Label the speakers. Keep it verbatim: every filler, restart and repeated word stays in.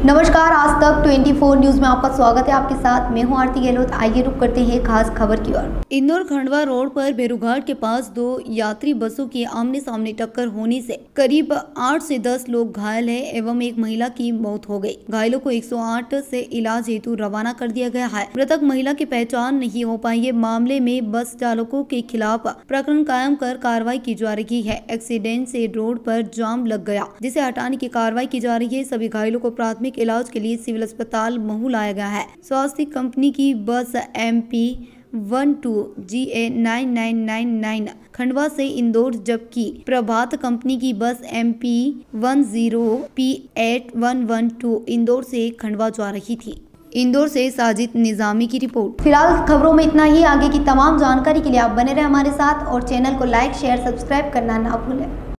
Speaker 1: नमस्कार, आज तक चौबीस न्यूज में आपका स्वागत है। आपके साथ मैं हूं आरती गहलोत। आइए रुक करते हैं खास खबर की ओर। इंदौर खंडवा रोड पर भेरूघाट के पास दो यात्री बसों की आमने सामने टक्कर होने से करीब आठ से दस लोग घायल हैं एवं एक महिला की मौत हो गई। घायलों को एक सौ आठ से इलाज हेतु रवाना कर दिया गया है। मृतक महिला की पहचान नहीं हो पाई है। मामले में बस चालकों के खिलाफ प्रकरण कायम कर कार्रवाई की जा रही है। एक्सीडेंट से रोड पर जाम लग गया, जिसे हटाने की कार्रवाई की जा रही है। सभी घायलों को प्राथमिक इलाज के लिए सिविल अस्पताल महू लाया गया है। स्वास्थ्य कंपनी की bus M P one two G A nine nine nine nine Khandwa से इंदौर, जबकि प्रभात कंपनी की bus M P one zero P eight one one two Indore से खंडवा जा रही थी। इंदौर से साजिद निजामी की रिपोर्ट। फिलहाल खबरों में इतना ही। आगे की तमाम जानकारी के लिए आप बने रहे हमारे साथ और चैनल को लाइक शेयर सब्सक्राइब करना ना भूलें।